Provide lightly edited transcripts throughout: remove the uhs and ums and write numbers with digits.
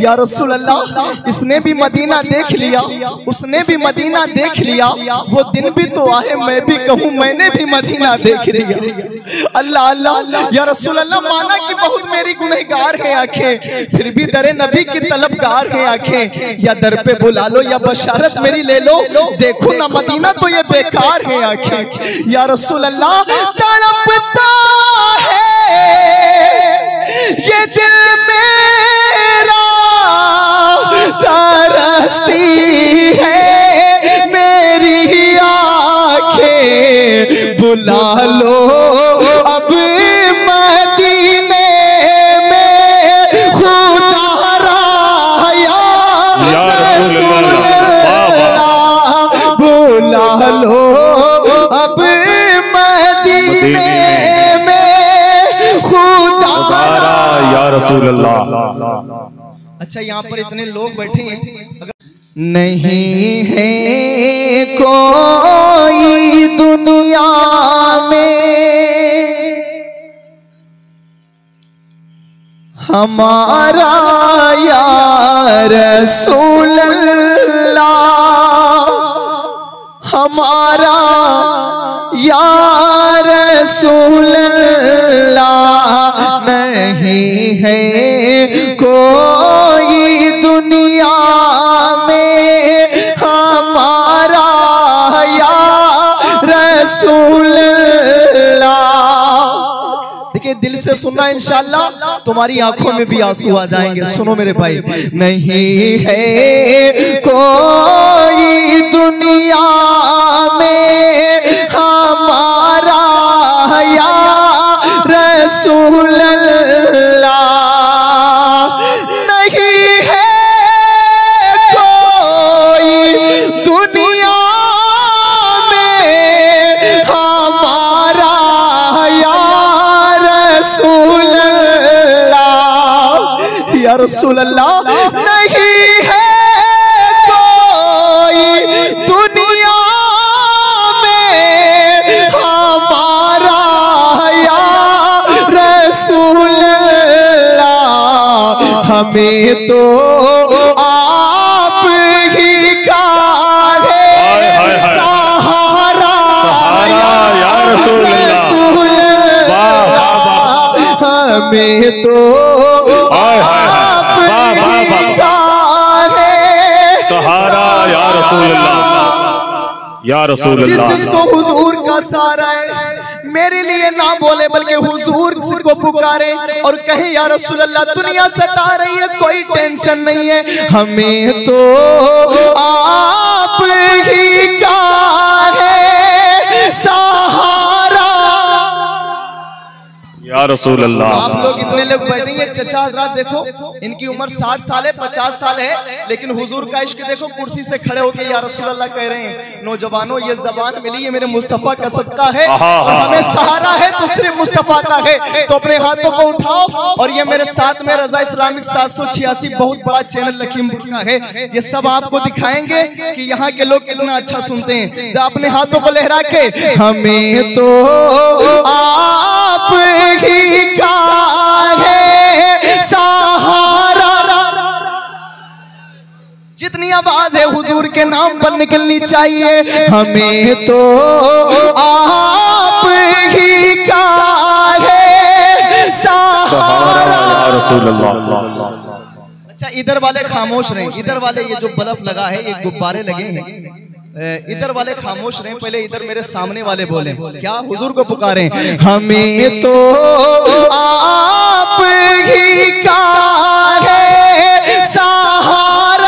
या रसूल अल्लाह, इसने भी मदीना देख लिया, उसने भी मदीना देख लिया, वो दिन भी तो आए मैं भी कहूँ मैंने भी मदीना देख लिया। अल्लाह अल्लाह या रसूल अल्लाह, माना कि बहुत मेरी गुनहगार है आंखें, फिर भी दरे नबी की तलबगार है आंखें, या दर पे बुला लो या बशारत मेरी ले लो, देखो ना मदीना तो ये बेकार है आंखें। या रसूल अल्लाह, तड़पता है ये दिल मेरा, तरसती है मेरी आंखें, बुला लो अब मदीने में खुदा रा या रसूल अल्लाह, बुला लो अब मदीने में खुदा रा या रसूल अल्लाह। अच्छा, यहाँ पर इतने लोग बैठे हैं, नहीं है कोई दुनिया में हमारा या रसूल अल्लाह, हमारा या रसूल अल्लाह, नहीं है कोई दुनिया में हमारा या रसूल अल्लाह। देखिए, दिल से सुनना, इंशाअल्लाह तुम्हारी आंखों में भी आंसू आ जाएंगे। सुनो मेरे भाई, नहीं है कोई दुनिया में हमारा या रसूल अल्लाह, नहीं है कोई दुनिया में हमारा या रसूल अल्लाह, या रसूल अल्लाह, नहीं है कोई दुनिया में हमारा या रसूल अल्लाह, हमें तो आप ही का है सहारा या रसूल अल्लाह, हमें तो आप ही का है सहारा या रसूल अल्लाह, या रसूल अल्लाह। जिसको हुजूर का सहारा है, मेरे लिए ना बोले बल्कि हुजूर को पुकारे और कहे या रसूल अल्लाह, दुनिया सता रही है कोई टेंशन नहीं है, हमें तो आप ही का है सहारा या रसूल अल्लाह। आप लोग इतने लोग बैठेंगे, चचा हजरात देखो, इनकी उम्र 60 साल है, 50 साल है, लेकिन हुजूर का इश्क देखो, कुर्सी से खड़े होकर या रसूल अल्लाह कह रहे हैं। नौजवानों, ये जबान मिली है मेरे मुस्तफा का सदका है, और हमें सहारा है तो सिर्फ मुस्तफा का है। तो अपने हाथों को उठाओ, और ये मेरे साथ में रजा इस्लामिक 786 बहुत बड़ा चैनल लखीमपुर का है, ये सब आपको दिखाएंगे कि यहाँ के लोग कितना अच्छा सुनते हैं। तो अपने हाथों को लहरा के, हमें तो आप ही का है सहारा, जितनी आवाज है हुजूर के नाम पर निकलनी चाहिए, हमें तो आप ही का है सहारा या रसूल अल्लाह। अच्छा, इधर वाले खामोश रहे, इधर वाले ये जो बल्ब लगा है, ये गुब्बारे लगे हैं, इधर वाले खामोश रहे, पहले इधर मेरे सामने वाले बोले क्या, हुजूर को पुकारें, हमें तो आप ही का है सहारा।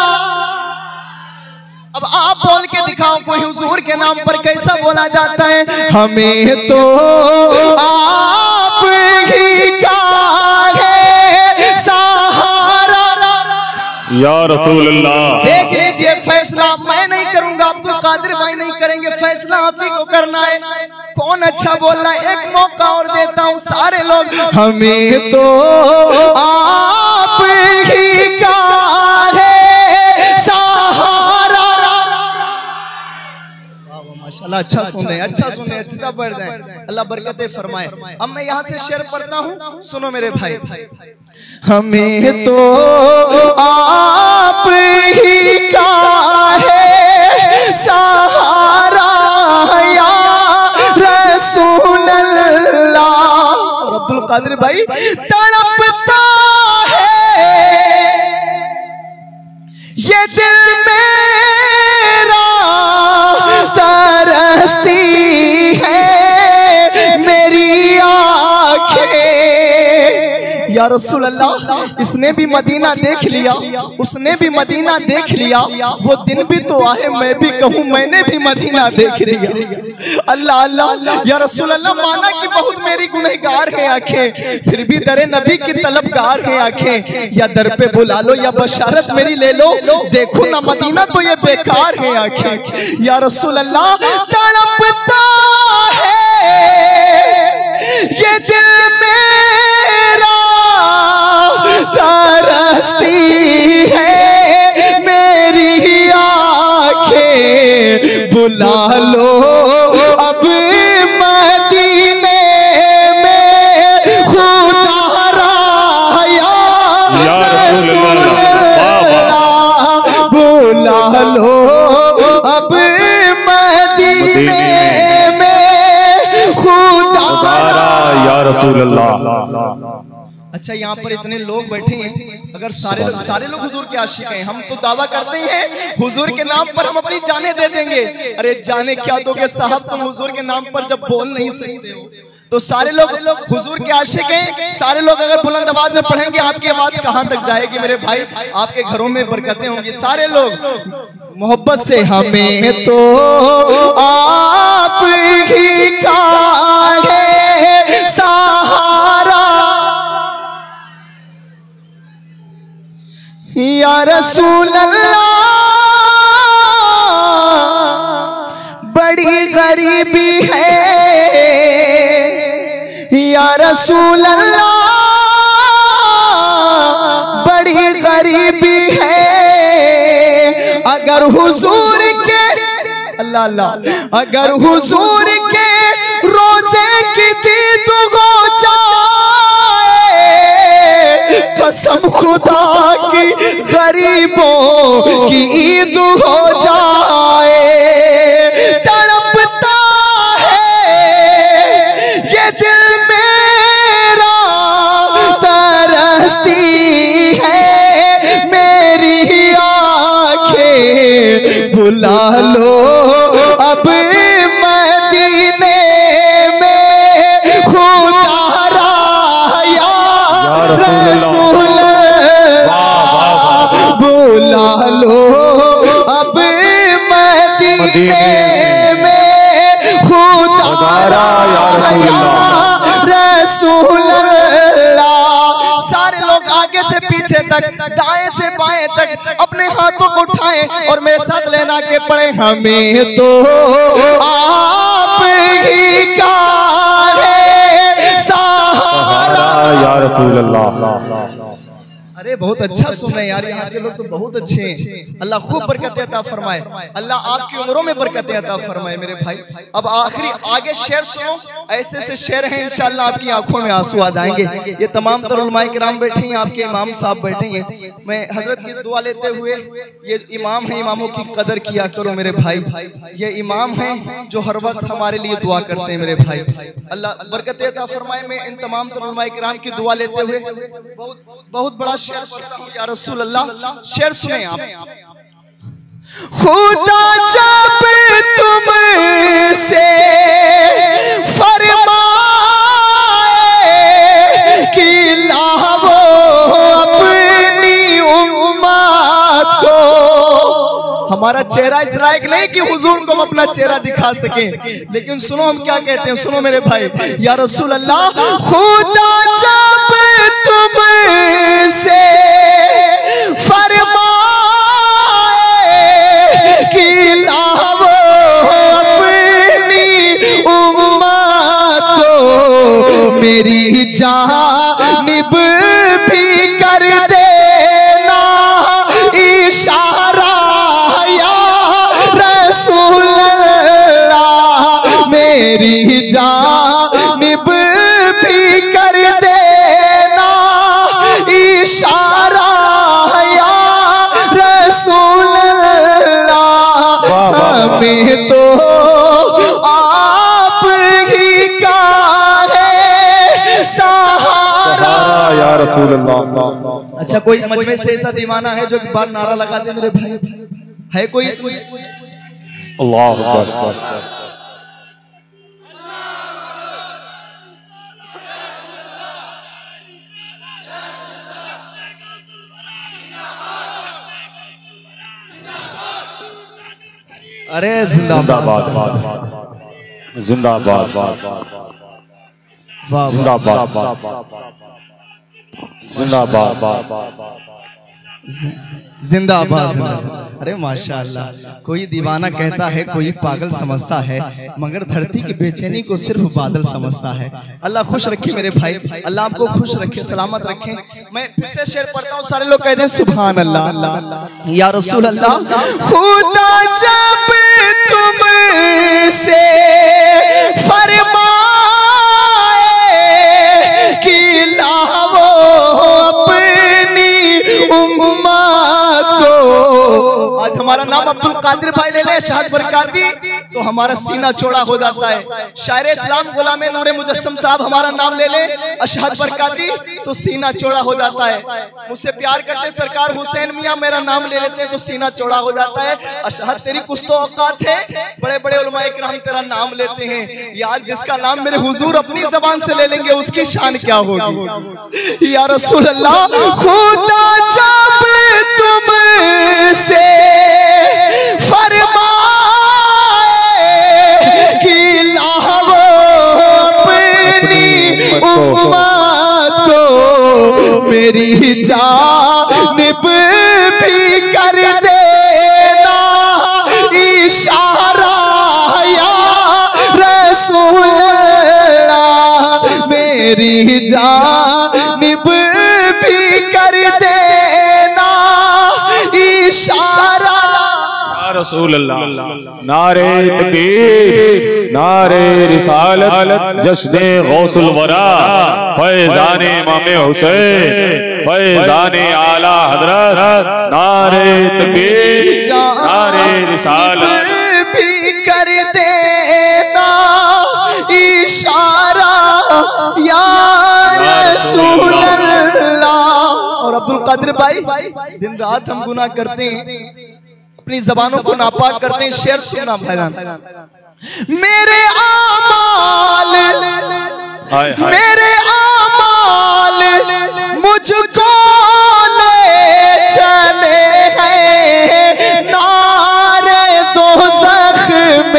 अब आप बोल के दिखाओ कोई हुजूर के नाम पर कैसा बोला जाता है, हमें तो आप ही का है सहारा या रसूल अल्लाह। देख लीजिए, फैसला मैं नहीं करूंगा, अब्दुल कादिर भाई नहीं करेंगे, फैसला आप ही को करना है। कौन अच्छा बोल रहा है, एक मौका और देता हूँ सारे लोग, हमें तो आप ही का है सहारा। माशाल्लाह, अच्छा सुन रहे हैं, अच्छा सुन रहे हैं, अच्छा बढ़ जाए, अल्लाह बरकतें फरमाए। अब मैं यहाँ से शेर पढ़ता हूँ, सुनो मेरे भाई, हमें तो तड़पता है ये दिल मेरा, तरसती है मेरी आंखें। या रसूल अल्लाह, इसने भी मदीना देख लिया, उसने भी मदीना देख लिया, वो दिन भी तो आए मैं भी कहूँ मैंने भी मदीना देख लिया। अल्लाह अल्लाह या रसूल अल्लाह, माना कि बहुत मेरी गुनहगार है आंखें, फिर भी दरे नबी की तलबगार है आंखें। या दर पे बुला लो या बशारत मेरी ले लो, देखो ना मदीना तो ये बेकार है आंखें। या रसूल अल्लाह, तड़पता है ये दिल मेरा, तरसती है मेरी आंखें। बुला लो अब मदीने में खुदा या रसूल अल्लाह। बुला लो अब मदीने में खुदा या रसूल अल्लाह। अच्छा, यहाँ पर इतने लोग बैठे हैं, अगर सारे लोग हुजूर के आशिक हैं, हम तो दावा करते हैं हुजूर के नाम पर हम अपनी जानें दे देंगे। अरे जाने क्या दोगे साहब, तुम हुजूर के नाम पर जब बोल नहीं सकते हो तो सारे लोग हुजूर के आशिक हैं। सारे लोग अगर बुलंद आवाज में पढ़ेंगे, आपकी आवाज कहां तक जाएगी मेरे भाई? आपके घरों में बरकतें होंगी। सारे लोग मोहब्बत से हमें तो आप ही का है सहारा, या रसूल अल्लाह बड़ी गरीबी है, या रसूल अल्लाह बड़ी गरीबी है। अगर हुजूर के अल्लाह अल्लाह, अगर हुजूर के रोजे की दीद हो जाए, कसम खुदा की गरीबों की ईद हो जाए। तड़पता है ये दिल मेरा, तरसती है मेरी आंखें। बुला लो अब मदीने में खुदा या रसूल अल्लाह। बुला लो अब मदीने में खुदा या रसूल अल्लाह। सारे लोग आगे से पीछे तक, दाएं से बाएं तक अपने हाथों को उठाएं और मेरे साथ लेना के पड़े, हमें तो आप ही का है सहारा, या रसूल अल्लाह। अरे बहुत अच्छा सुन रहे हैं यार, यहाँ के लोग तो बहुत अच्छे हैं। अल्लाह खूब बरकत अता फरमाए, अल्लाह आपकी उम्रों में बरकत अता फरमाए मेरे भाई। अब आखिरी आगे शेर सुनो, ऐसे से शेर हैं इंशाअल्लाह आपकी आंखों में आंसू आ जाएंगे। ये तमाम तर उलमाए किराम बैठे हैं, आपके इमाम साहब बैठे हैं। मैं हजरत की दुआ लेते हुए, ये इमाम है, इमामों की कदर किया करो मेरे भाई। ये इमाम है जो हर वक्त हमारे लिए दुआ करते हैं मेरे भाई। अल्लाह बरकत अता फरमाए। मैं इन तमाम तर उलमाए किराम की दुआ लेते हुए बहुत बड़ा शेर पढ़ता हूं। या रसूल अल्लाह, शेर सुने आप। खुदा जब तुमसे फरमाए कि लाओ अपनी उम्मत को, हमारा चेहरा इस लायक नहीं कि हुजूर को हम अपना चेहरा दिखा सकें, लेकिन सुनो हम क्या कहते हैं, सुनो मेरे भाई। या रसूल अल्लाह, खुदा जब तुमसे फरमाए कि लाओ अपनी उम्मत को, मेरी जानिब भी कर देना इशारा, या रसूल अल्लाह मेरी जानिब भी कर देना इशारा, या रसूल अल्लाह। हमें तो आप ही का है सहारा, रसूल अल्लाह। अच्छा कोई मजमे से ऐसा दीवाना है जो एक बार नारा लगा दे मेरे भाई, है कोई? अल्लाह अकबर। अरे जिंदाबाद जिंदाबाद जिंदाबाद जिंदाबाद जिंदाबाद। अरे माशाअल्लाह, कोई दीवाना कहता है, कोई पागल समझता है, मगर धरती की बेचैनी को सिर्फ बादल समझता है। अल्लाह खुश रखे मेरे भाई, अल्लाह आपको खुश रखे, सलामत रखे। मैं फिर से शेर पढ़ता हूँ, सारे लोग कहते हैं सुभान अल्लाह या रसूल अल्लाह। खुदा जब तुमसे फरमाए कि लाओ अपनी उम्मत को, आज हमारा नाम अब्दुल कादिर भाई ले ले शहादत बरकाती तो हमारा सीना चौड़ा हो जाता है। शायर इस्लाम गुलाम नूर मुजस्सम साहब हमारा नाम ले ले शहादत बरकाती तो सीना चौड़ा हो जाता है। मुझसे प्यार करते सरकार हुसैन मियां मेरा नाम ले लेते हैं तो सीना चौड़ा हो जाता है। अशहद तेरी कुछ तो औकात है, बड़े बड़े उलमाए किराम तेरा नाम लेते हैं यार, जिसका नाम मेरे हुजूर अपनी जबान से ले लेंगे उसकी शान क्या होगी या रसूल अल्लाह। खुदा जब तुमसे फरमाए कि लाओ अपनी उम्मत को, मेरी जानिब भी कर देना इशारा या रसूल अल्लाह, मेरी जानिब भी कर देना इशारा रसूल अल्लाह। नारे तकबीर, नारे रिसालत, जश्ने गौसुल वरा, फैज़ाने इमाम हुसैन, फैज़ाने आला हजरत। नारे तकबीर, नारे रिसालत भी कर देना इशारा या रसूल अल्लाह। और अब्दुल कादिर भाई, दिन रात हम गुनाह करते हैं, अपनी जबानों को नापाक करते हैं। शेर सुनना भाईजान। मेरे आमाल, मेरे आमाल मुझको ले चले हैं नारे दोज़ख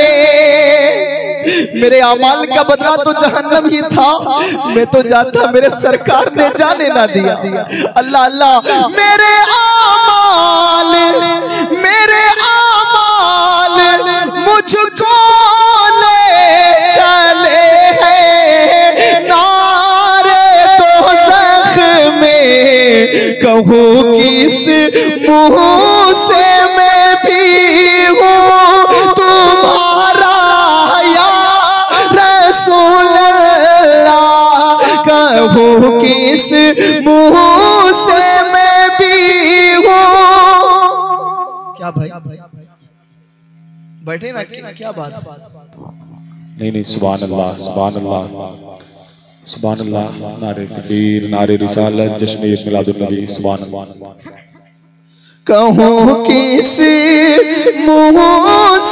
में। मेरे आमाल का बदला तो जहन्नम ही था, मैं तो जाता मेरे सरकार ने जाने ना दिया। अल्लाह अल्लाह। मेरे आमाल, मेरे आमाल मुझको ले चले हैं नारे दोज़ख में। कहूँ किस मुँह से मैं भी हूँ तुम्हारा या रसूल अल्लाह, कहूँ किस मुँह से मैं भी हूँ। क्या भाई बैठे ना, क्या बात? नहीं, सुभान अल्लाह, सुभान अल्लाह, सुभान अल्लाह। नारे तकबीर, नारे रिसालत, जश्न मिलादुन नबी, सुभान अल्लाह। कहूँ किस मुँह